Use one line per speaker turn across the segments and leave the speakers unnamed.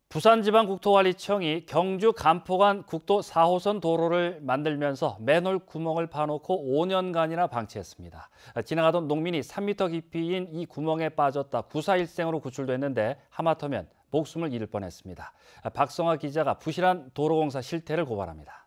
부산지방국토관리청이 경주 간포간 국도 4호선 도로를 만들면서 맨홀 구멍을 파놓고 5년간이나 방치했습니다. 지나가던 농민이 3m 깊이인 이 구멍에 빠졌다 구사일생으로 구출됐는데 하마터면 목숨을 잃을 뻔했습니다. 박성아 기자가 부실한 도로공사 실태를 고발합니다.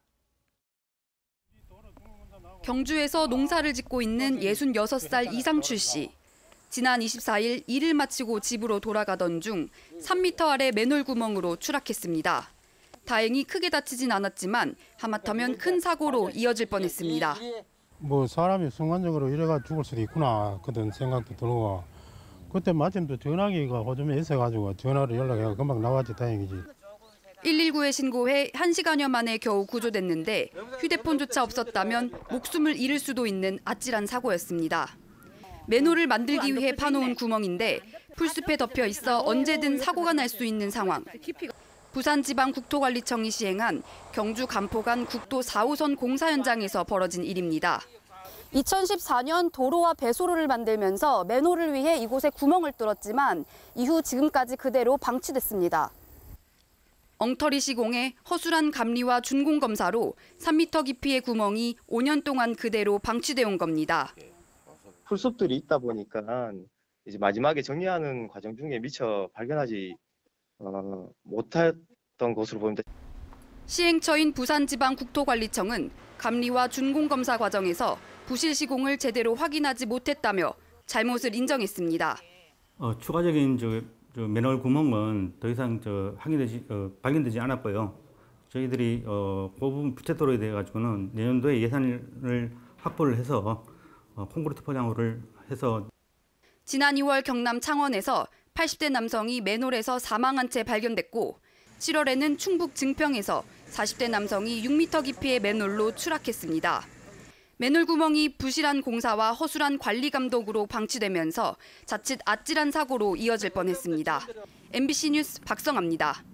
경주에서 농사를 짓고 있는 66살 이상출 씨. 지난 24일 일을 마치고 집으로 돌아가던 중 3m 아래 맨홀 구멍으로 추락했습니다. 다행히 크게 다치진 않았지만 하마터면 큰 사고로 이어질 뻔했습니다.
사람이 순간적으로 이래가 죽을 수도 있구나 그런 생각도 들고 그때 마침 또 전화기가 호점에 있어가지고 전화로 연락해서 금방 나왔지 다행이지.
119에 신고해 1시간여 만에 겨우 구조됐는데 휴대폰조차 없었다면 목숨을 잃을 수도 있는 아찔한 사고였습니다. 맨홀을 만들기 위해 파놓은 구멍인데 풀숲에 덮여 있어 언제든 사고가 날 수 있는 상황. 부산지방국토관리청이 시행한 경주 간포간 국도 4호선 공사 현장에서 벌어진 일입니다. 2014년 도로와 배수로를 만들면서 맨홀을 위해 이곳에 구멍을 뚫었지만 이후 지금까지 그대로 방치됐습니다. 엉터리 시공에 허술한 감리와 준공 검사로 3m 깊이의 구멍이 5년 동안 그대로 방치돼 온 겁니다.
풀숲들이 있다 보니까 이제 마지막에 정리하는 과정 중에 미처 발견하지 못했던 것으로 보입니다.
시행처인 부산지방국토관리청은 감리와 준공검사 과정에서 부실 시공을 제대로 확인하지 못했다며 잘못을 인정했습니다.
추가적인 맨홀 구멍은 더 이상 발견되지 않았고요. 저희들이 그 부분 부채도로에 대해 가지고는 내년도에 예산을 확보를 해서 콘크리트 포장을 해서.
지난 2월 경남 창원에서 80대 남성이 맨홀에서 사망한 채 발견됐고 7월에는 충북 증평에서 40대 남성이 6m 깊이의 맨홀로 추락했습니다. 맨홀 구멍이 부실한 공사와 허술한 관리 감독으로 방치되면서 자칫 아찔한 사고로 이어질 뻔했습니다. MBC 뉴스 박성아입니다.